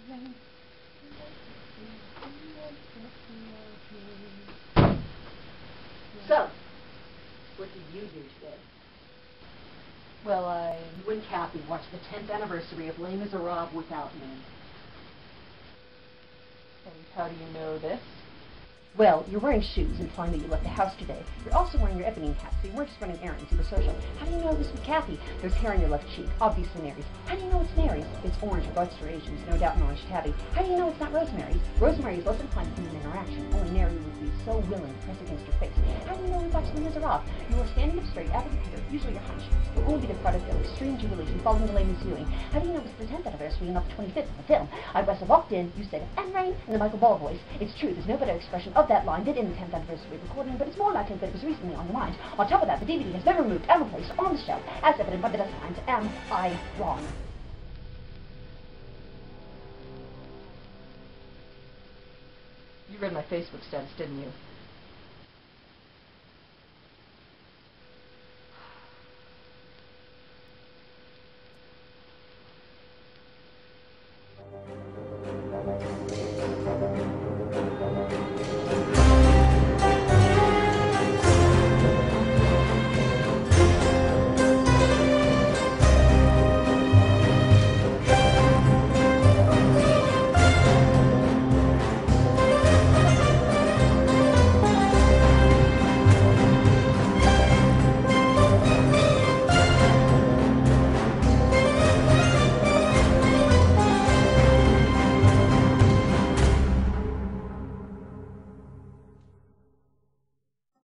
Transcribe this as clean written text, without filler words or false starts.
So, what did you do today? Well, You and Kathy watched the 10th anniversary of Les Miserables without me. And how do you know this? Well, you're wearing shoes, implying that you left the house today. You're also wearing your ebony hat, so you weren't just running errands, you were social. How do you know this with Kathy? There's hair on your left cheek, obviously Mary's. How do you know it's Mary's? It's orange, regards to Asians, no doubt an orange tabby. How do you know it's not Rosemary's? Rosemary is less inclined to human interaction, only Mary would be so willing to press against her face. How do you know we watched Les Miserables? You were standing up straight, after the computer, usually your hunch. It will be the product of extreme jubilation following the latest viewing. How do you know it's the 10th anniversary and not the 25th of the film? I must have walked in, you said, and rain, in the Michael Ball voice. It's true, there's no better expression of that line than in the 10th anniversary recording, but it's more likely that it was recently on your mind. On top of that, the DVD has been removed and replaced on the shelf, as evident by the dust lines. Am I wrong? You read my Facebook status, didn't you?